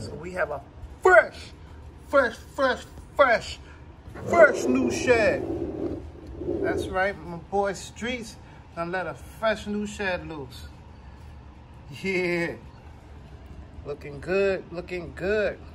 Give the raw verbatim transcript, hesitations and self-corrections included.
So we have a fresh, fresh, fresh, fresh, fresh new shed. That's right, my boy Streetz done let a fresh new shed loose. Yeah. Looking good, looking good.